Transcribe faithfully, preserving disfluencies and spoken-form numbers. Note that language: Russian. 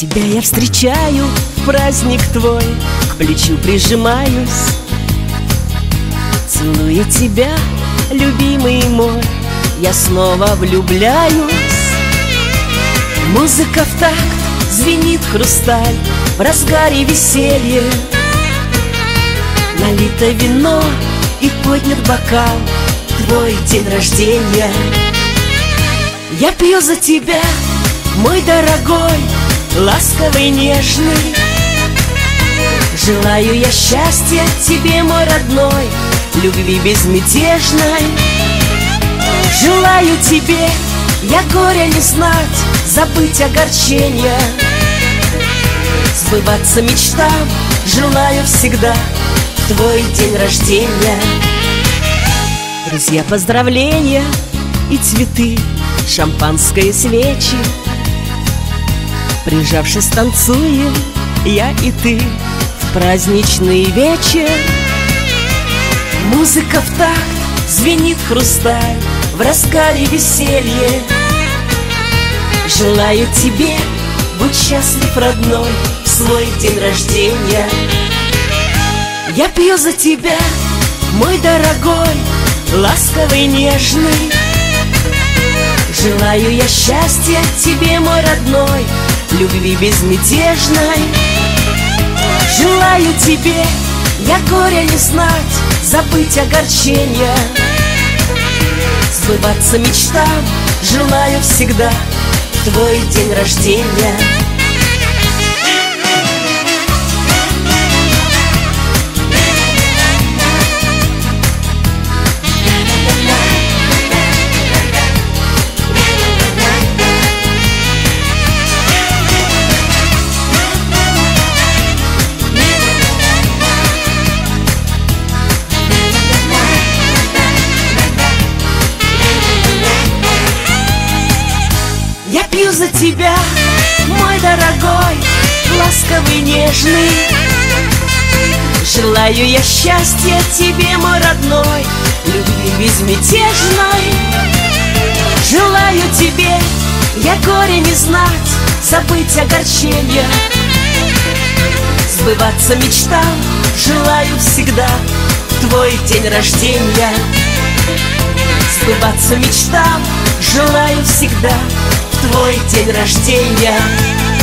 Тебя я встречаю в праздник твой, к плечу прижимаюсь, целуя тебя, любимый мой, я снова влюбляюсь. Музыка в такт, звенит хрусталь, в разгаре веселья. Налито вино и поднят бокал, твой день рождения. Я пью за тебя, мой дорогой, ласковый, нежный. Желаю я счастья тебе, мой родной, любви безмятежной. Желаю тебе я горя не знать, забыть огорчения, сбываться мечтам желаю всегда в твой день рождения. Друзья, поздравления и цветы, шампанское, свечи. Прижавшись, танцуем я и ты в праздничный вечер. Музыка в такт, звенит хрусталь, в разгаре веселье. Желаю тебе будь счастлив, родной, в свой день рождения. Я пью за тебя, мой дорогой, ласковый, нежный. Желаю я счастья тебе, мой родной, любви безмятежной. Желаю тебе я горя не знать, забыть огорчения, сбываться мечтам желаю всегда в твой день рождения. Пью за тебя, мой дорогой, ласковый, нежный. Желаю я счастья тебе, мой родной, любви безмятежной. Желаю тебе я горе не знать, забыть огорчения, сбываться мечтам желаю всегда в твой день рождения. Сбываться мечтам желаю всегда в твой день рождения.